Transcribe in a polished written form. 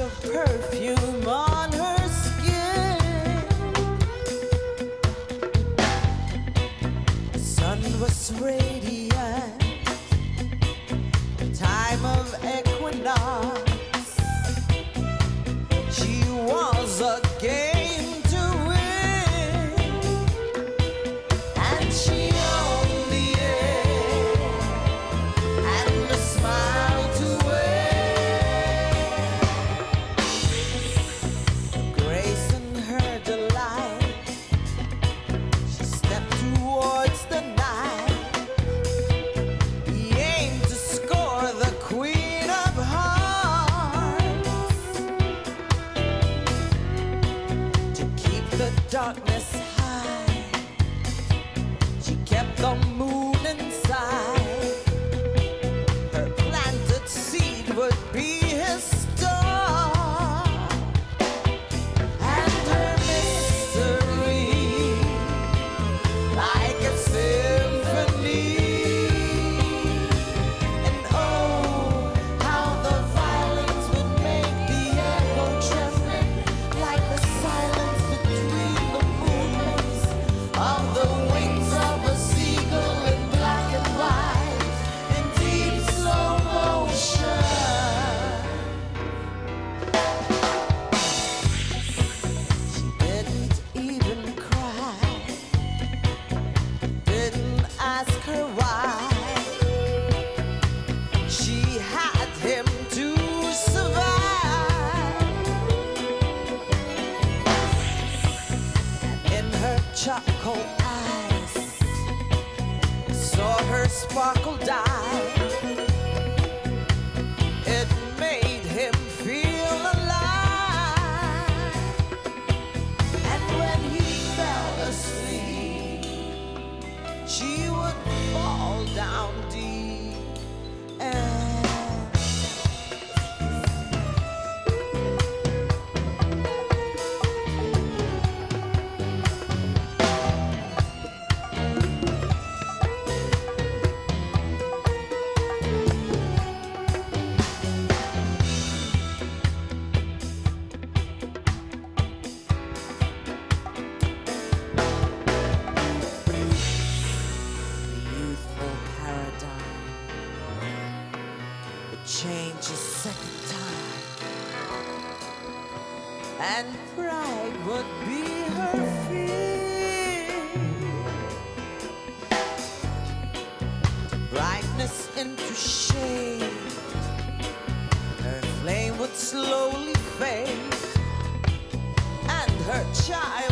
of perfume on her skin. The sun was radiant, time of equinox. She was a game to win, and she owned the air and a smile to wear. Grace in her delight, she stepped towards the night. He aimed to score the queen of hearts, to keep the darkness high. She kept the moon inside. Her planted seed would be his star, and her mystery like a symphony. And oh, how the violins would make the echo trembling, like the silence between the movements of the wings of a seagull in black and white, in deep slow motion. She didn't even cry, didn't ask her why. She had him to survive. And in her charcoal eyes, saw her sparkle die. It made him feel alive. And when he fell asleep, she would fall down deep. And youthful paradigm would change a second time, and pride would be her fear. Brightness into shade, her flame would slowly fade, and her child